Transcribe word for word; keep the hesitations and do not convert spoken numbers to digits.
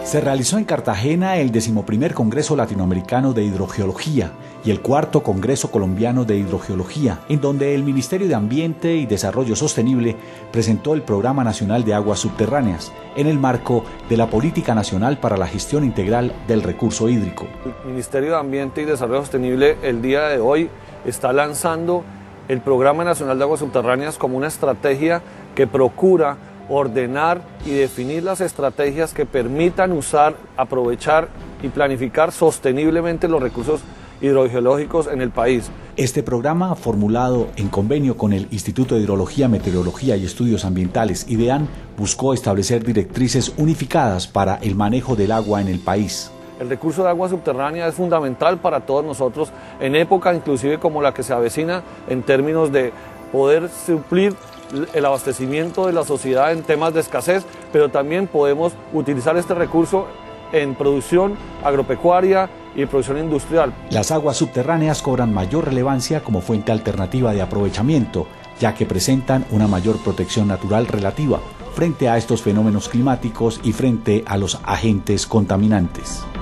Se realizó en Cartagena el decimoprimer Congreso Latinoamericano de Hidrogeología y el cuarto Congreso Colombiano de Hidrogeología, en donde el Ministerio de Ambiente y Desarrollo Sostenible presentó el Programa Nacional de Aguas Subterráneas en el marco de la Política Nacional para la Gestión Integral del Recurso Hídrico. El Ministerio de Ambiente y Desarrollo Sostenible el día de hoy está lanzando el Programa Nacional de Aguas Subterráneas como una estrategia que procura ordenar y definir las estrategias que permitan usar, aprovechar y planificar sosteniblemente los recursos hidrogeológicos en el país. Este programa, formulado en convenio con el Instituto de Hidrología, Meteorología y Estudios Ambientales, IDEAN, buscó establecer directrices unificadas para el manejo del agua en el país. El recurso de agua subterránea es fundamental para todos nosotros en época inclusive como la que se avecina en términos de poder suplir el abastecimiento de la sociedad en temas de escasez, pero también podemos utilizar este recurso en producción agropecuaria y producción industrial. Las aguas subterráneas cobran mayor relevancia como fuente alternativa de aprovechamiento, ya que presentan una mayor protección natural relativa frente a estos fenómenos climáticos y frente a los agentes contaminantes.